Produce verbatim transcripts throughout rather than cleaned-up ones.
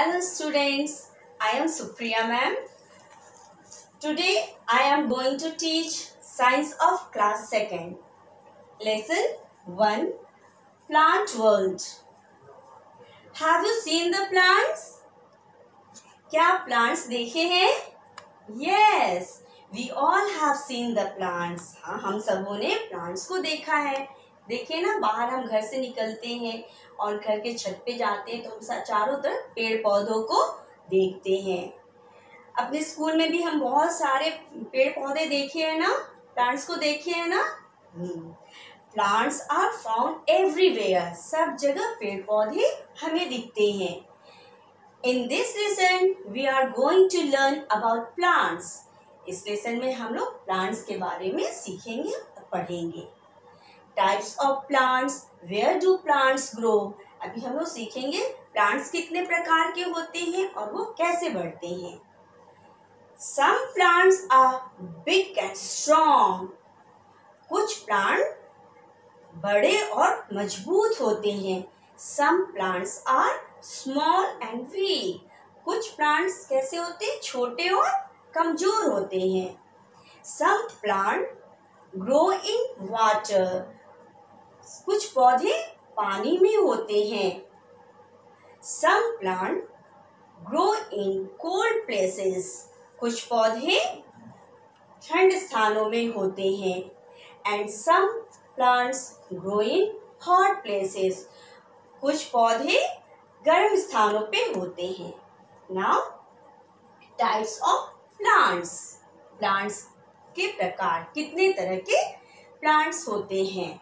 Hello students, I am Supriya ma'am. Today I am going to teach Science of Class second. Lesson one, Plant World. Have you seen the plants? क्या plants देखे हैं? Yes, we all have seen the plants. हाँ, हम सबों ने plants को देखा है. देखिए ना, बाहर हम घर से निकलते हैं और घर के छत पे जाते हैं तो हम चारों तरफ पेड़ पौधों को देखते हैं. अपने स्कूल में भी हम बहुत सारे पेड़ पौधे देखे हैं ना, प्लांट्स को देखे हैं ना. Plants are found everywhere. सब जगह पेड़ पौधे हमें दिखते हैं. In this lesson we are going to learn about plants. इस लेसन में हम लोग प्लांट्स के बारे में सीखेंगे और पढ़ेंगे. Types of plants, where do plants grow. अभी हम लोग सीखेंगे प्लांट्स कितने प्रकार के होते हैं और वो कैसे बढ़ते हैं. Some plants are big and strong. कुछ प्लांट बड़े और मजबूत होते हैं. Some plants are small and weak. कुछ प्लांट्स कैसे होते हैं? छोटे और कमजोर होते हैं. Some plant grow in water. कुछ पौधे पानी में होते हैं. Some plant grow in cold places. कुछ पौधे ठंड स्थानों में होते हैं. And some plants grow in hot places. कुछ पौधे गर्म स्थानों पे होते हैं. Now types of plants. Plants के प्रकार, कितने तरह के प्लांट्स होते हैं.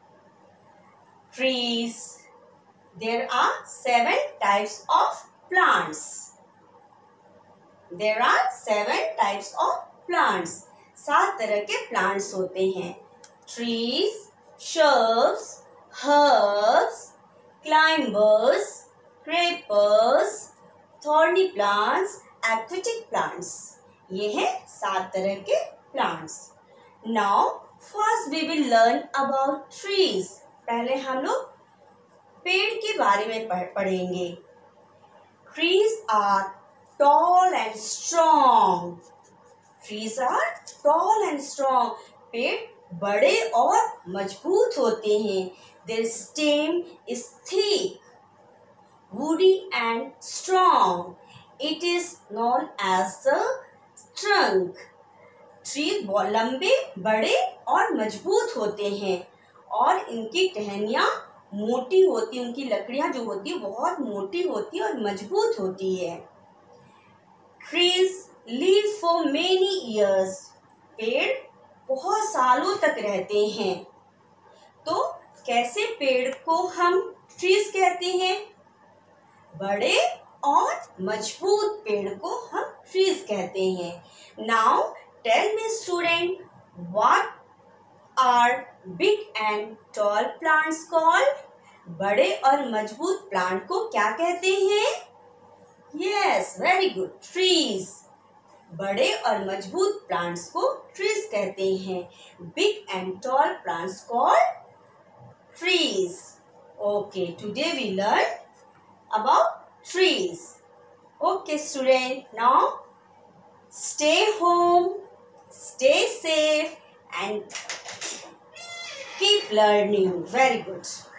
Trees. There are seven types of plants. There are seven types of plants. सात तरह के plants होते हैं. Trees, shrubs, herbs, climbers, creepers, thorny plants, aquatic plants. ये हैं सात तरह के plants. Now, first we will learn about trees. पहले हम लोग पेड़ के बारे में पढ़ेंगे. Trees are tall and strong. Trees are tall and strong. पेड़ बड़े और मजबूत होते हैं. Their stem is thick, woody and strong. It is known as the trunk. Trees बहुत लंबे, बड़े और मजबूत होते हैं और इनकी टहनियाँ मोटी होती, उनकी लकड़ियाँ जो होती है बहुत मोटी होती है और मजबूत होती है. Trees live for many years. पेड़ बहुत सालों तक रहते हैं. तो कैसे पेड़ को हम ट्रीज कहते हैं? बड़े और मजबूत पेड़ को हम ट्रीज कहते हैं. Now tell me student, what are big and tall plants called? बड़े और मजबूत प्लांट को क्या कहते हैं? Yes, very good. Trees. बड़े और मजबूत प्लांट्स को ट्रीज कहते हैं. Big and tall plants called trees. Okay, today we learned about trees. Okay, student. Now stay home, stay safe, and keep learning. Very good.